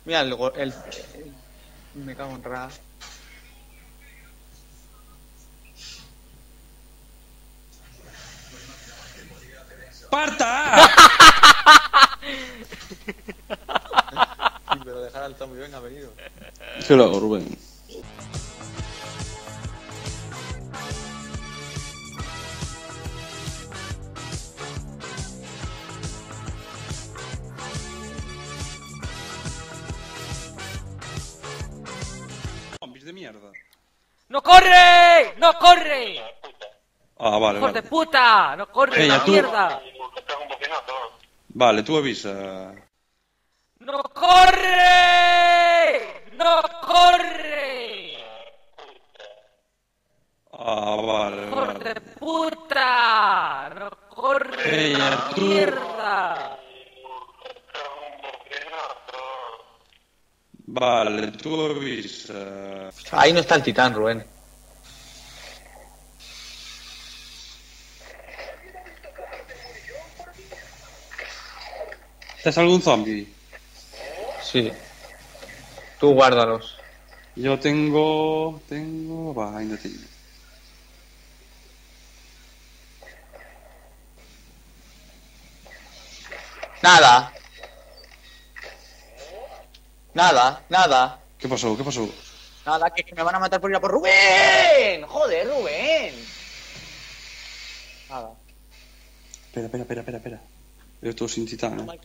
Mira, me cago en Ra. ¡Parta! Sí, pero dejar al zombie, venga, venido. ¿Qué lo hago, Rubén? Zombies de mierda. ¡No corre! ¡No corre! Ah, vale, ¡Hijos de vale. puta! ¡No corre! Ella, ¡La tú. mierda! Vale, tú avisa. ¡No corre! ¡No corre! Ah, vale, ¡Hijos vale. de puta! ¡No corre! Ella, ¡La tú. mierda! Vale, tú avisa. Ahí no está el titán, Rubén. ¿Tienes algún zombie? Sí. Tú guárdalos. Yo tengo... Va, ainda tengo. Nada. Nada. ¿Qué pasó? ¿Qué pasó? Nada, que me van a matar por ir a por Rubén. Joder, Rubén. Nada. Espera. Yo estoy sin titán, Rubén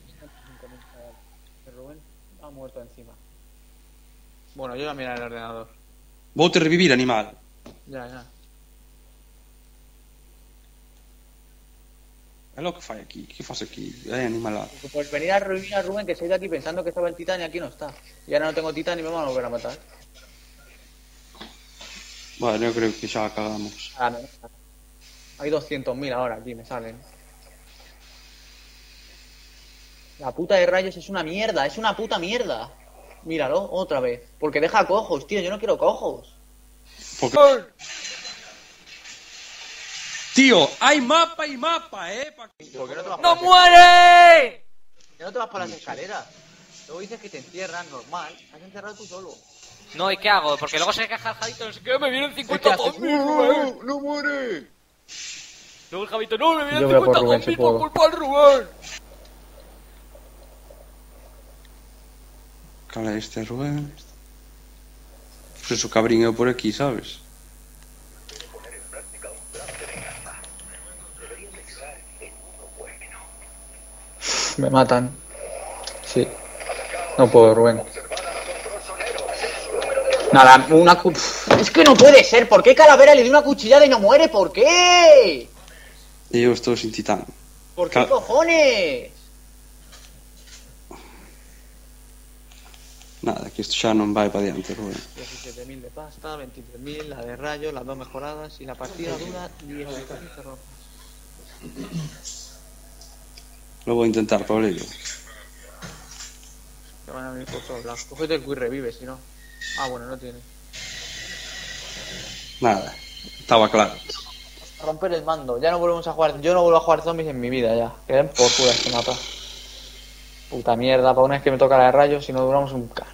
ha muerto encima. Bueno, yo voy a mirar el ordenador. Vou-te revivir, animal. Ya. É lo que fai aquí. Que faz aquí? É animalado. Pues venir a revivir a Rubén, que se ha ido aquí pensando que estaba el titán y aquí no está. Y ahora no tengo titán y me van a volver a matar. Bueno, eu creo que xa acabamos. Ah, no. Hay 200.000 ahora aquí, me salen. La puta de rayos es una mierda, es una puta mierda. Míralo, otra vez. Porque deja cojos, tío, yo no quiero cojos. Porque... Tío, hai mapa e mapa, ¿Por qué no te vas ¡No por las muere! ¿Por qué no te vas por las escaleras? Luego dices que te encierran, normal. Has encerrado tú solo. No, ¿y qué hago? Porque luego se queja el Javito, no sé qué, me vienen 50 haces? zombies, Rubén. ¡No muere! Luego el Javito, no, me vienen Yo voy a por 50 Rubén, si zombies puedo. por culpa del Rubén. Cala este Rubén. Pues eso cabrín eu por aquí, sabes? Me matan. Sí. No puedo, Rubén. Nada, es que no puede ser. ¿Por qué Calavera le dio una cuchillada y no muere? ¿Por qué? E eu estou sin titán. ¿Por qué cojones? Nada, que isto xa non vai para diante, Rubén. 17.000 de pasta, 23.000, la de rayo, las dos mejoradas y la partida dura 10 rojas. Lo vou intentar, Pablillo. Que van a venir por todos lados. Cógete el Quick Revive, si no. Ah, bueno, no tiene. Nada, estaba claro. Romper el mando. Ya no volvemos a jugar. Yo no vuelvo a jugar zombies en mi vida ya. Que den por culo este mapa. Puta mierda, para una vez que me toca la de rayos, si no duramos un K.